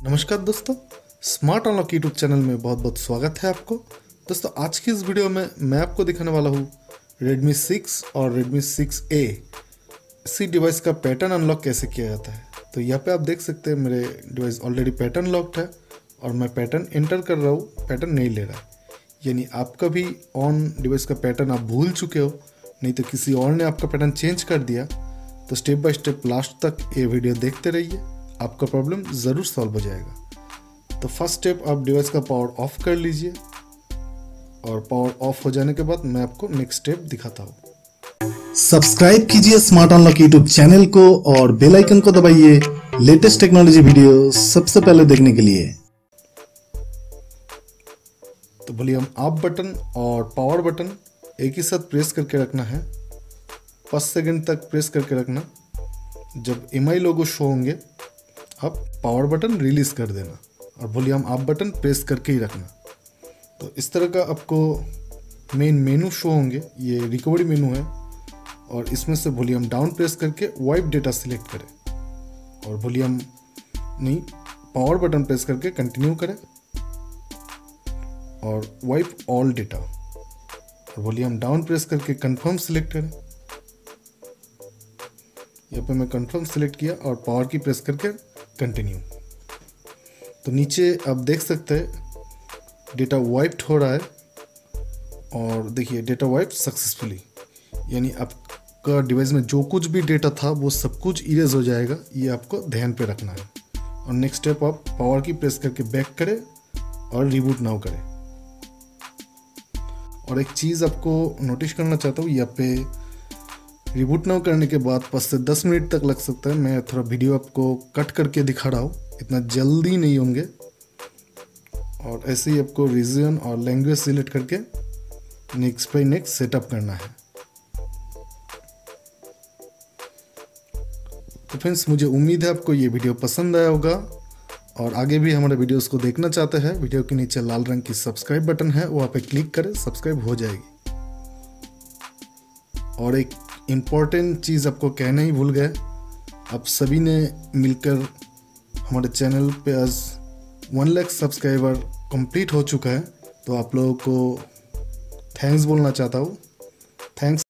नमस्कार दोस्तों, smart unlock YouTube channel में बहुत बहुत स्वागत है आपको। दोस्तों आज की इस वीडियो में मैं आपको दिखाने वाला हूँ Redmi 6 और Redmi 6A इसी डिवाइस का पैटर्न अनलॉक कैसे किया जाता है। तो यहाँ पे आप देख सकते हैं मेरे डिवाइस ऑलरेडी पैटर्न लॉक्ड है और मैं पैटर्न एंटर कर रहा हूँ, पैटर्न नहीं ले रहा है। यानी आपका भी ऑन डिवाइस का पैटर्न आप भूल चुके हो, नहीं तो किसी और ने आपका पैटर्न चेंज कर दिया, तो स्टेप बाय स्टेप लास्ट तक ये वीडियो देखते रहिए, आपका प्रॉब्लम ज़रूर सॉल्व हो जाएगा। तो फर्स्ट स्टेप, आप डिवाइस का पावर ऑफ कर लीजिए और पावर ऑफ हो जाने के बाद मैं आपको नेक्स्ट स्टेप दिखाता हूँ। सब्सक्राइब कीजिए स्मार्ट अनलॉक यूट्यूब चैनल को और बेल आइकन को दबाइए लेटेस्ट टेक्नोलॉजी वीडियो सबसे पहले देखने के लिए। तो वॉल्यूम अप बटन और पावर बटन एक ही साथ प्रेस करके रखना है, 5 सेकंड तक प्रेस करके रखना। जब MI लोगो शो होंगे आप पावर बटन रिलीज कर देना और वॉल्यूम अप बटन प्रेस करके ही रखना। तो इस तरह का आपको मेन मेनू शो होंगे, ये रिकवरी मेनू है और इसमें से वॉल्यूम डाउन प्रेस करके वाइप डेटा सिलेक्ट करें और वॉल्यूम नहीं पावर बटन प्रेस करके कंटिन्यू करें और वाइप ऑल डेटा और वॉल्यूम डाउन प्रेस करके कंफर्म सिलेक्ट करें। यहाँ पे मैं कंफर्म सिलेक्ट किया और पावर की प्रेस करके कंटिन्यू। तो नीचे आप देख सकते हैं डेटा वाइप्ड हो रहा है और देखिए डेटा वाइप सक्सेसफुली, यानी आपका डिवाइस में जो कुछ भी डेटा था वो सब कुछ इरेज हो जाएगा, ये आपको ध्यान पे रखना है। और नेक्स्ट स्टेप, आप पावर की प्रेस करके बैक करें और रिबूट नाउ करें। और एक चीज़ आपको नोटिस करना चाहता हूँ, यहाँ पे रिबूट नाउ करने के बाद 5 से 10 मिनट तक लग सकता है। मैं थोड़ा वीडियो आपको कट करके दिखा रहा हूँ, इतना जल्दी नहीं होंगे। और ऐसे ही आपको रीजन और लैंग्वेज सिलेक्ट करके नेक्स्ट बाय नेक्स्ट सेटअप करना है। तो फ्रेंड्स, मुझे उम्मीद है आपको ये वीडियो पसंद आया होगा और आगे भी हमारे वीडियोस को देखना चाहते हैं। वीडियो के नीचे लाल रंग की सब्सक्राइब बटन है, वहाँ पे क्लिक करें, सब्सक्राइब हो जाएगी। और एक इम्पॉर्टेंट चीज़ आपको कहना ही भूल गए, आप सभी ने मिलकर हमारे चैनल पे आज 1 लाख सब्सक्राइबर कंप्लीट हो चुका है। तो आप लोगों को थैंक्स बोलना चाहता हूँ। थैंक्स।